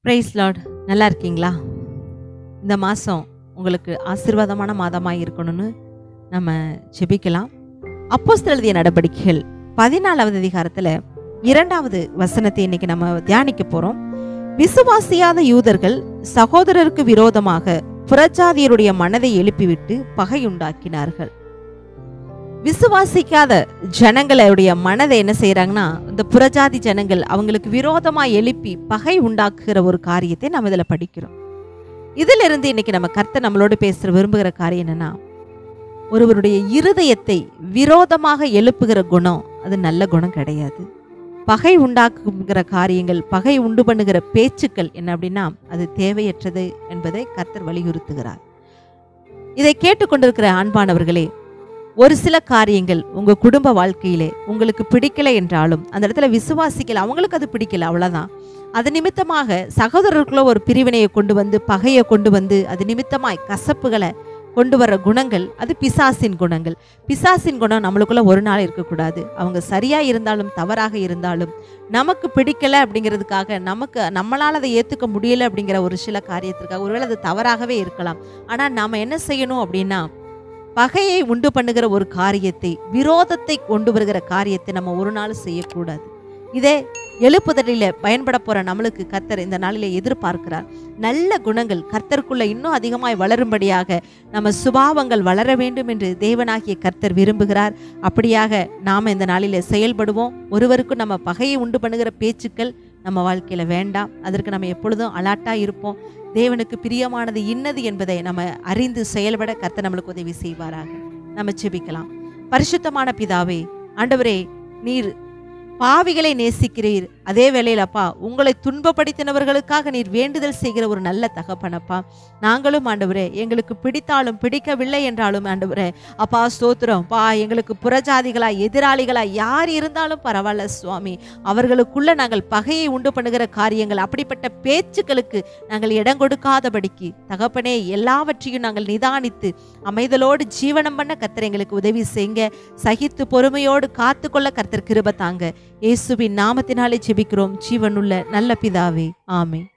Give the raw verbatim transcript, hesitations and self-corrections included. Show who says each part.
Speaker 1: Price Lord. நல்லா இருக்கீங்களா? இந்த மாதம் உங்களுக்கு ஆசீர்வாதமான மாதமாக இருக்கணும்னு நம்ம ஜெபிக்கலாம். அப்போஸ்தலர் எழுதிய நடபடிக்கைகள் பதினாலாவது அதிகாரத்தில் இரண்டாவது வசனத்தை இன்னைக்கு நம்ம தியானிக்க போகிறோம். விசுவாசியாத யூதர்கள் சகோதரருக்கு விரோதமாக புறஜாதியருடைய மனதை எழுப்பிவிட்டு பகையுண்டாக்கினார்கள். விசுவாசிக்காத ஜனங்களுடைய மனதை என்ன செய்யறாங்கன்னா, இந்த புறஜாதி ஜனங்கள் அவங்களுக்கு விரோதமா எழுப்பி பகை உண்டாக்குகிற ஒரு காரியத்தை நம்ம இதுல படிக்கிறோம். இதுல இருந்து இன்னைக்கு நம்ம கர்த்தர் நம்மளோட பேசுற விரும்புகிற காரியம் என்னன்னா, ஒருவருடைய இருதயத்தை விரோதமாக எழுப்புகிற குணம் அது நல்ல குணம் கிடையாது. பகை உண்டாக்குகிற காரியங்கள், பகை உண்டு பண்ணுகிற பேச்சுக்கள் என்ன அப்படின்னா அது தேவையற்றது என்பதை கர்த்தர் வலியுறுத்துகிறார். இதை கேட்டுக்கொண்டிருக்கிற அன்பானவர்களே, ஒரு சில காரியங்கள் உங்க குடும்ப வாழ்க்கையிலே உங்களுக்கு பிடிக்கல என்றாலும் அந்த இடத்துல விசுவாசிக்கல, அவங்களுக்கு அது பிடிக்கல, அவ்வளவுதான். அது நிமித்தமாக சகோதரருக்குள்ள ஒரு பிரிவினையை கொண்டு வந்து, பகையை கொண்டு வந்து, அது நிமித்தமாய் கசப்புகளை கொண்டு வர்ற குணங்கள் அது பிசாசின் குணங்கள். பிசாசின் குணம் நம்மளுக்குள்ள ஒரு நாள் இருக்கக்கூடாது. அவங்க சரியா இருந்தாலும் தவறாக இருந்தாலும் நமக்கு பிடிக்கல அப்படிங்கிறதுக்காக, நமக்கு நம்மளால் அதை ஏற்றுக்க முடியல அப்படிங்கிற ஒரு சில காரியத்திற்காக, ஒருவேளை அது தவறாகவே இருக்கலாம். ஆனால் நாம் என்ன செய்யணும் அப்படின்னா, பகையை உண்டு பண்ணுகிற ஒரு காரியத்தை, விரோதத்தை கொண்டு வருகிற காரியத்தை நம்ம ஒரு நாள் செய்யக்கூடாது. இதே எழுப்புதலில் பயன்பட போற நம்மளுக்கு கர்த்தர் இந்த நாளிலே எதிர்பார்க்கிறார். நல்ல குணங்கள் கர்த்தருக்குள்ள இன்னும் அதிகமாய் வளரும்படியாக நம்ம சுபாவங்கள் வளர வேண்டும் என்று தேவனாகிய கர்த்தர் விரும்புகிறார். அப்படியாக நாம இந்த நாளிலே செயல்படுவோம். ஒருவருக்கும் நம்ம பகையை உண்டு பண்ணுகிற பேச்சுக்கள் நம்ம வாழ்க்கையில வேண்டாம். அதற்கு நம்ம எப்பொழுதும் அலாட்டா இருப்போம். தேவனுக்கு பிரியமானது இன்னது என்பதை நம்ம அறிந்து செயல்பட கர்த்தர் நம்மளுக்கு உதவி செய்வாராக. நம்ம ஜெபிக்கலாம். பரிசுத்தமான பிதாவே, ஆண்டவரே, நீர் பாவிகளை நேசிக்கிறீர். அதே வேளையில் அப்பா, உங்களை துன்பப்படுத்தினவர்களுக்காக நீர் வேண்டுதல் செய்கிற ஒரு நல்ல தகப்பனப்பா. நாங்களும் ஆண்டவரே, எங்களுக்கு பிடித்தாலும் பிடிக்கவில்லை என்றாலும் ஆண்டவரே அப்பா ஸ்தோத்திரம் பா, எங்களுக்கு புறஜாதிகளா எதிராளிகளா யார் இருந்தாலும் பரவாயில்ல சுவாமி, அவர்களுக்குள்ள நாங்கள் பகையை உண்டு பண்ணுகிற காரியங்கள், அப்படிப்பட்ட பேச்சுக்களுக்கு நாங்கள் இடம் கொடுக்காதபடிக்கு தகப்பனே, எல்லாவற்றையும் நாங்கள் நிதானித்து அமைதலோடு ஜீவனம் பண்ண கர்த்தர் எங்களுக்கு உதவி செய்யுங்க. சகித்து பொறுமையோடு காத்து கொள்ள கர்த்தர் கிருபை தாங்க. இயேசுவின் நாமத்தினாலே ஜெபிக்கிறோம் ஜீவனுள்ள நல்ல பிதாவே, ஆமென்.